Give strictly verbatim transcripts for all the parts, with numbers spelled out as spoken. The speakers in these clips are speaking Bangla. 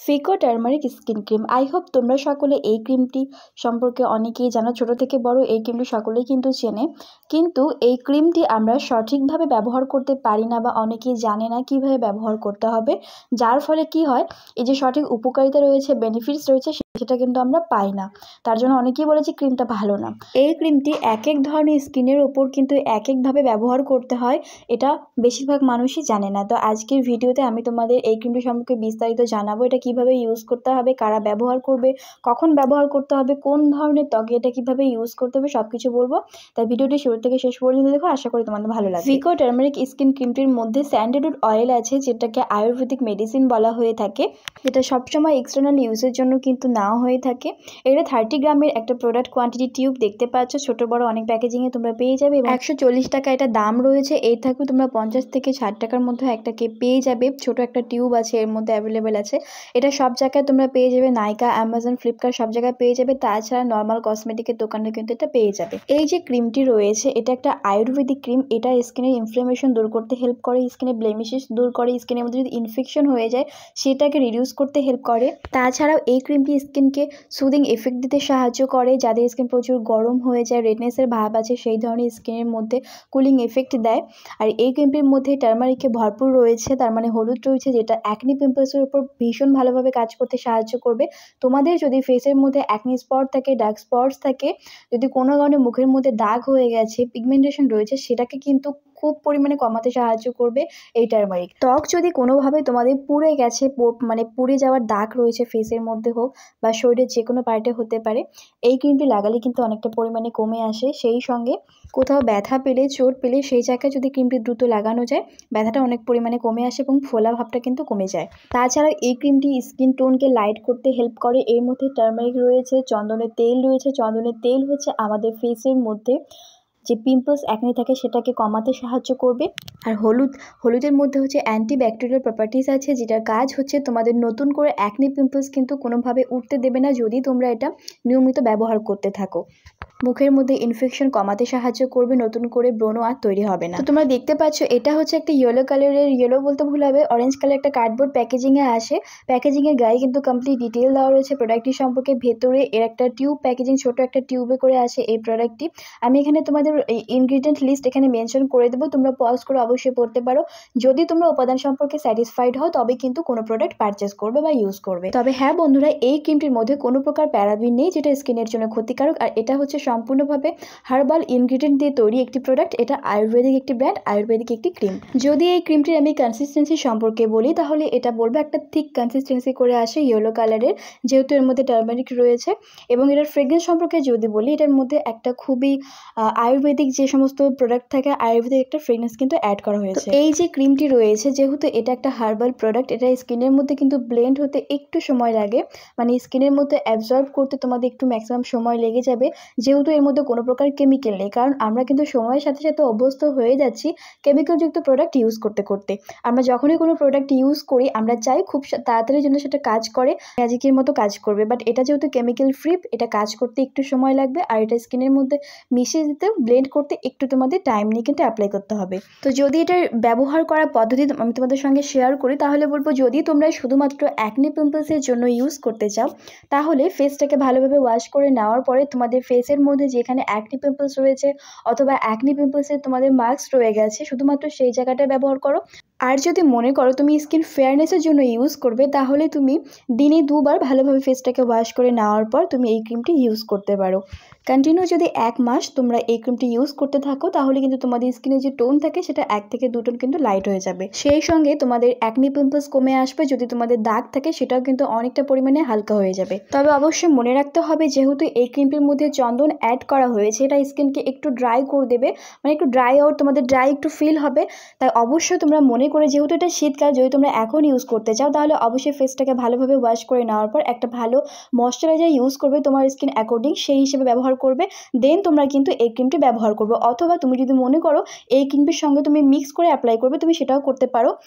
ফিকো turmeric skin cream. I hope তোমরা সকলে এই ক্রিমটি সম্পর্কে অনেকেই জানো, ছোট থেকে বড় এই ক্রিমটি সকলেই কিন্তু চেনে। কিন্তু এই ক্রিমটি আমরা সঠিকভাবে ব্যবহার করতে পারি না বা অনেকেই জানে না কিভাবে ব্যবহার করতে হবে, যার ফলে কি হয়, এই যে সঠিক উপকারিতা রয়েছে, বেনিফিটস রয়েছে, সেটা কিন্তু আমরা পাই না। তার জন্য অনেকেই বলেছে ক্রিমটা ভালো না। এই ক্রিমটি এক এক ধরনের স্কিনের ওপর কিন্তু এক একভাবে ব্যবহার করতে হয়, এটা বেশিরভাগ মানুষই জানে না। তো আজকের ভিডিওতে আমি তোমাদের এই ক্রিমটি সম্পর্কে বিস্তারিত জানাবো, এটা কিভাবে ইউজ করতে হবে, কারা ব্যবহার করবে, কখন ব্যবহার করতে হবে, কোন ধরনের ত্বকে এটা কিভাবে ইউজ করতে হবে, সবকিছু বলবো। তাই ভিডিওটি শুরু থেকে শেষ পর্যন্ত দেখো, আশা করি তোমাদের ভালো লাগবে। ফিকো টার্মারিক স্কিন ক্রিমটির মধ্যে স্যান্ডালউড অয়েল আছে, যেটাকে আয়ুর্বেদিক মেডিসিন বলা হয়ে থাকে, যেটা সবসময় এক্সটার্নাল ইউজের জন্য কিন্তু নাও হয়ে থাকে। এটা থার্টি গ্রামের একটা প্রোডাক্ট কোয়ান্টিটি টিউব দেখতে পাচ্ছ, ছোট বড় অনেক প্যাকেজিংয়ে তোমরা পেয়ে যাবে। একশো চল্লিশ টাকা এটা দাম রয়েছে। এর থাকবে তোমরা পঞ্চাশ থেকে ষাট টাকার মধ্যে একটাকে পেয়ে যাবে। ছোট একটা টিউব আছে, এর মধ্যে অ্যাভেলেবেল আছে। এটা সব জায়গায় তোমরা পেয়ে যাবে, নাইকা, অ্যামাজন, ফ্লিপকার্ট সব জায়গায় পেয়ে যাবে। তাছাড়া নর্মাল কসমেটিকের দোকানে কিন্তু এটা পেয়ে যাবে। এই যে ক্রিমটি রয়েছে, এটা একটা আয়ুর্বেদিক ক্রিম। এটা স্কিনের ইনফ্লামেশন দূর করতে হেল্প করে, স্কিনের ব্লেমিশেস দূর করে, স্কিনের মধ্যে যদি ইনফেকশন হয়ে যায় সেটাকে রিডিউস করতে হেল্প করে। তাছাড়াও এই ক্রিমটি স্কিনকে সুদিং এফেক্ট দিতে সাহায্য করে। যাদের স্কিন প্রচুর গরম হয়ে যায়, রেডনেসের ভাব আছে, সেই ধরনের স্কিনের মধ্যে কুলিং এফেক্ট দেয়। আর এই ক্রিমটির মধ্যে টার্মারিকে ভরপুর রয়েছে, তার মানে হলুদ রয়েছে, যেটা অ্যাকনি পিম্পলসের উপর ভীষণ ভালোভাবে কাজ করতে সাহায্য করবে। তোমাদের যদি ফেসের মধ্যে অ্যাকনি স্পট থাকে, ডার্ক স্পটস থাকে, যদি কোনো কারণে মুখের মধ্যে দাগ হয়ে গেছে, পিগমেন্টেশন রয়েছে, সেটাকে কিন্তু খুব পরিমাণে কমাতে সাহায্য করবে এই টার্মারিক। ত্বক যদি কোনোভাবে তোমাদের পুড়ে গেছে, মানে পুড়ে যাওয়ার দাগ রয়েছে ফেসের মধ্যে হোক বা শরীরের যে কোনো পার্টে হতে পারে, এই ক্রিমটি লাগালে কিন্তু অনেকটা পরিমাণে কমে আসে। সেই সঙ্গে কোথাও ব্যথা পেলে, চোট পেলে, সেই জায়গায় যদি ক্রিমটি দ্রুত লাগানো যায়, ব্যথাটা অনেক পরিমাণে কমে আসে এবং ফোলা ভাবটা কিন্তু কমে যায়। তাছাড়া এই ক্রিমটি স্কিন টোনকে লাইট করতে হেল্প করে। এর মধ্যে টার্মারিক রয়েছে, চন্দনের তেল রয়েছে। চন্দনের তেল হচ্ছে আমাদের ফেসের মধ্যে যে পিম্পলস অ্যাকনি থাকে সেটাকে কমাতে সাহায্য করবে। আর হলুদ হলুদের মধ্যে হচ্ছে অ্যান্টি ব্যাকটেরিয়াল প্রপার্টিস আছে, যেটার কাজ হচ্ছে তোমাদের নতুন করে অ্যাকনি পিম্পলস কিন্তু কোনোভাবে উঠতে দেবে না, যদি তোমরা এটা নিয়মিত ব্যবহার করতে থাকো। মুখের মধ্যে ইনফেকশন কমাতে সাহায্য করবে, নতুন করে ব্রণ আর তৈরি হবে না। তো তোমরা দেখতে পাচ্ছ, এটা হচ্ছে একটা ইয়েলো কালারের, ইয়েলো বলতে ভুল হবে, অরেঞ্জ কালার একটা কার্ডবোর্ড প্যাকেজিংয়ে আসে। প্যাকেজিংয়ের গায়ে কিন্তু কমপ্লিট ডিটেল দেওয়া রয়েছে প্রোডাক্টটি সম্পর্কে। ভেতরে এর একটা টিউব প্যাকেজিং, ছোট একটা টিউবে করে আসে এই প্রোডাক্টটি। আমি এখানে তোমাদের ইনগ্রিডিয়েন্ট লিস্ট এখানে মেনশন করে দেবো, তোমরা পজ করে অবশ্যই পড়তে পারো। যদি তোমরা উপাদান সম্পর্কে স্যাটিসফাইড হও, তবে কিন্তু কোনো প্রোডাক্ট পারচেস করবে বা ইউজ করবে। তবে হ্যাঁ বন্ধুরা, এই ক্রিমটির মধ্যে কোনো প্রকার প্যারাবিন নেই, যেটা স্কিনের জন্য ক্ষতিকারক। আর এটা হচ্ছে সম্পূর্ণভাবে হার্বাল ইনগ্রিডিয়েন্ট দিয়ে তৈরি একটি প্রোডাক্ট। এটা আয়ুর্বেদিক একটি ব্র্যান্ড, আয়ুর্বেদিক একটি ক্রিম। যদি এই ক্রিমটির আমি কনসিস্টেন্সি সম্পর্কে বলি, তাহলে এটা বলবো একটা থিক কনসিস্টেন্সি করে আসে, ইয়েলো কালারের, যেহেতু এর মধ্যে টার্মারিক রয়েছে। এবং এটার ফ্রেগ্রেন্স সম্পর্কে যদি বলি, এটার মধ্যে একটা খুবই আয়ুর্বেদিক যে সমস্ত প্রোডাক্ট থাকে, আয়ুর্বেদিক একটা ফ্রেগ্রেন্স কিন্তু অ্যাড করা হয়েছে। এই যে ক্রিমটি রয়েছে, যেহেতু এটা একটা হার্বাল প্রোডাক্ট, এটা স্কিনের মধ্যে কিন্তু ব্লেন্ড হতে একটু সময় লাগে, মানে স্কিনের মধ্যে অ্যাবজর্ব করতে তোমাদের একটু ম্যাক্সিমাম সময় লেগে যাবে, যেহেতু এর মধ্যে কোনো প্রকার কেমিক্যাল নেই। কারণ আমরা কিন্তু সময়ের সাথে সাথে অভ্যস্ত হয়ে যাচ্ছি কেমিক্যালযুক্ত প্রোডাক্ট ইউজ করতে করতে। আমরা যখনই কোনো প্রোডাক্ট ইউজ করি, আমরা চাই খুব তাড়াতাড়ি জন্য সেটা কাজ করে, ম্যাজিকের মতো কাজ করবে। বাট এটা যেহেতু কেমিক্যাল ফ্রি, এটা কাজ করতে একটু সময় লাগবে, আর এটা স্কিনের মধ্যে মিশিয়ে দিতে, ব্লেন্ড করতে একটু তোমাদের টাইম নিয়ে কিন্তু অ্যাপ্লাই করতে হবে। তো যদি এটার ব্যবহার করার পদ্ধতি আমি তোমাদের সঙ্গে শেয়ার করি, তাহলে বলবো, যদি তোমরা শুধুমাত্র অ্যাকনি পিম্পলসের জন্য ইউজ করতে চাও, তাহলে ফেসটাকে ভালোভাবে ওয়াশ করে নেওয়ার পরে তোমাদের ফেসের মধ্যে যেখানে অ্যাকনি পিম্পলস রয়েছে অথবা অ্যাকনি পিম্পলসের তোমাদের মার্কস রয়ে গেছে, শুধুমাত্র সেই জায়গাটা ব্যবহার করো। আর যদি মনে করো তুমি স্কিন ফেয়ারনেসের জন্য ইউজ করবে, তাহলে তুমি দিনে দুবার ভালোভাবে ফেসটাকে ওয়াশ করে নেওয়ার পর তুমি এই ক্রিমটি ইউজ করতে পারো। কন্টিনিউ যদি এক মাস তোমরা এই ক্রিমটি ইউজ করতে থাকো, তাহলে কিন্তু তোমাদের স্কিনের যে টোন থাকে সেটা এক থেকে দু টোন কিন্তু লাইট হয়ে যাবে। সেই সঙ্গে তোমাদের অ্যাকনি পিম্পলস কমে আসবে, যদি তোমাদের দাগ থাকে সেটাও কিন্তু অনেকটা পরিমাণে হালকা হয়ে যাবে। তবে অবশ্যই মনে রাখতে হবে, যেহেতু এই ক্রিমটির মধ্যে চন্দন অ্যাড করা হয়েছে, এটা স্কিনকে একটু ড্রাই করে দেবে, মানে একটু ড্রাই আউট, তোমাদের ড্রাই একটু ফিল হবে। তাই অবশ্যই তোমরা মনে করে, যেহেতু এটা শীতকাল, যদি তোমরা এখন ইউজ করতে চাও, তাহলে অবশ্যই ফেসটাকে ভালোভাবে ওয়াশ করে নেওয়ার পর একটা ভালো ময়শ্চারাইজার ইউজ করবে, তোমার স্কিন অ্যাকর্ডিং সেই হিসেবে ব্যবহার করবে। দেন তোমরা কিন্তু এই ক্রিমটি ব্যবহার করবে। অথবা তুমি যদি মনে করো এই ক্রিমটির সঙ্গে তুমি মিক্স করে অ্যাপ্লাই করবে, তুমি সেটাও করতে পারো।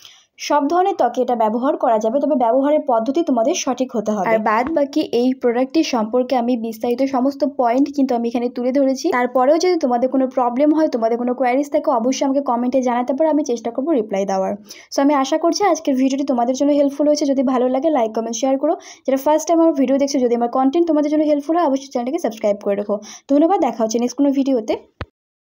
সব ধরনের ত্বকে এটা ব্যবহার করা যাবে, তবে ব্যবহারের পদ্ধতি তোমাদের সঠিক হতে হবে। আর বাদ বাকি এই প্রোডাক্টটি সম্পর্কে আমি বিস্তারিত সমস্ত পয়েন্ট কিন্তু আমি এখানে তুলে ধরেছি। তারপরেও যদি তোমাদের কোনো প্রবলেম হয়, তোমাদের কোনো কোয়ারিজ থাকে, অবশ্যই আমাকে কমেন্টে জানাতে পারো, আমি চেষ্টা করবো রিপ্লাই দেওয়ার। সো আমি আশা করছি আজকের ভিডিওটি তোমাদের জন্য হেল্পফুল হয়েছে। যদি ভালো লাগে লাইক কমেন্ট শেয়ার করো। যারা ফার্স্ট টাইম আমার ভিডিও দেখছো, যদি আমার কন্টেন্ট তোমাদের জন্য হেল্পফুল হয়, অবশ্যই চ্যানেলটাকে সাবস্ক্রাইব করে রাখো। ধন্যবাদ, দেখা হচ্ছে নেক্সট কোনো ভিডিওতে।